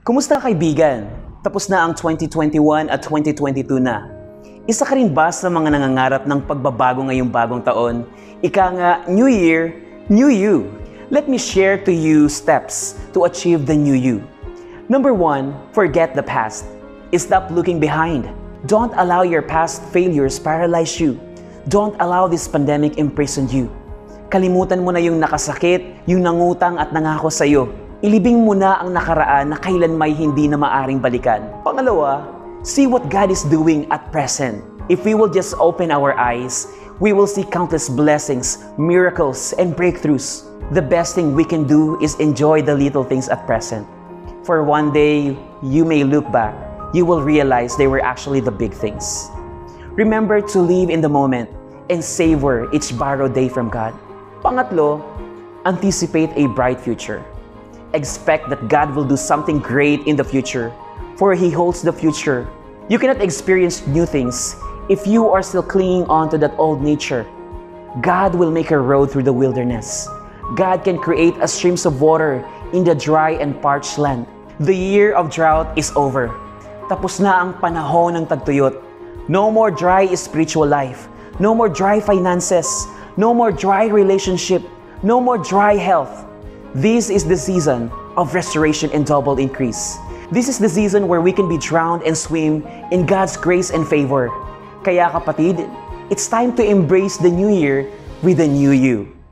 Kumusta kaibigan? Tapos na ang 2021 at 2022 na. Isa ka rin ba sa mga nangangarap ng pagbabago ngayong bagong taon? Ika nga, New Year, New You. Let me share to you steps to achieve the new you. Number 1, forget the past. Stop looking behind. Don't allow your past failures paralyze you. Don't allow this pandemic imprison you. Kalimutan mo na yung nakasakit, yung nangutang at nangako sa'yo. Ilibing mo na ang nakaraan na kailan may hindi na maaring balikan. Pangalawa, see what God is doing at present. If we will just open our eyes, we will see countless blessings, miracles, and breakthroughs. The best thing we can do is enjoy the little things at present. For one day, you may look back, you will realize they were actually the big things. Remember to live in the moment and savor each borrowed day from God. Pangatlo, anticipate a bright future. Expect that God will do something great in the future, for He holds the future. You cannot experience new things if you are still clinging on to that old nature. God will make a road through the wilderness. God can create a streams of water in the dry and parched land. The year of drought is over. Tapos na ang panahon ng tagtuyot. No more dry spiritual life. No more dry finances. No more dry relationship. No more dry health. This is the season of restoration and double increase. This is the season where we can be drowned and swim in God's grace and favor. Kaya kapatid, it's time to embrace the new year with the new you.